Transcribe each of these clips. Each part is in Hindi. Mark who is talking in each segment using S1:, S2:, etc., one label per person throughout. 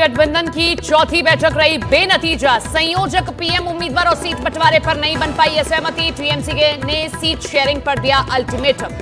S1: गठबंधन की चौथी बैठक रही बेनतीजा। संयोजक पीएम उम्मीदवार और सीट बंटवारे पर नहीं बन पाई सहमति। टीएमसी ने सीट शेयरिंग पर दिया अल्टीमेटम।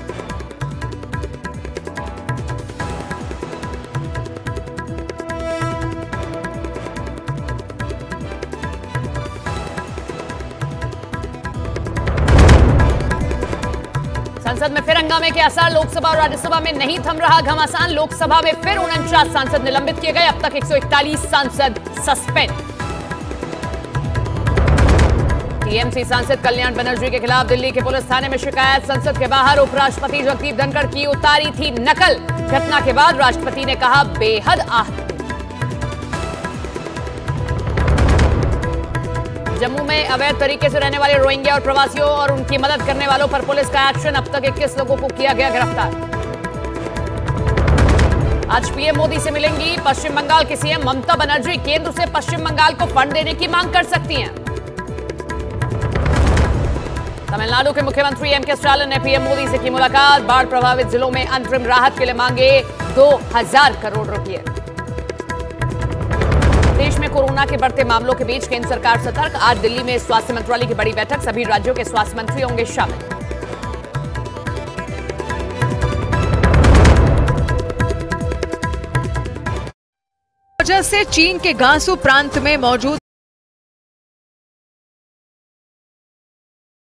S1: संसद में फिर हंगामे के आसार। लोकसभा और राज्यसभा में नहीं थम रहा घमासान। लोकसभा में फिर 49 सांसद निलंबित किए गए। अब तक 141 सांसद सस्पेंड। टीएमसी सांसद कल्याण बनर्जी के खिलाफ दिल्ली के पुलिस थाने में शिकायत। संसद के बाहर उपराष्ट्रपति जगदीप धनखड़ की उतारी थी नकल। घटना के बाद राष्ट्रपति ने कहा बेहद आहत। जम्मू में अवैध तरीके से रहने वाले रोहिंग्या और प्रवासियों और उनकी मदद करने वालों पर पुलिस का एक्शन। अब तक 21 लोगों को किया गया गिरफ्तार। आज पीएम मोदी से मिलेंगी पश्चिम बंगाल की सीएम ममता बनर्जी। केंद्र से पश्चिम बंगाल को फंड देने की मांग कर सकती हैं। तमिलनाडु के मुख्यमंत्री एम.के. स्टालिन ने पीएम मोदी से की मुलाकात। बाढ़ प्रभावित जिलों में अंतरिम राहत के लिए मांगे 2000 करोड़ रुपए। देश में कोरोना के बढ़ते मामलों के बीच केंद्र सरकार सतर्क। आज दिल्ली में स्वास्थ्य मंत्रालय की बड़ी बैठक। सभी राज्यों के स्वास्थ्य मंत्री होंगे शामिल।
S2: वजह से चीन के गांसू प्रांत में मौजूद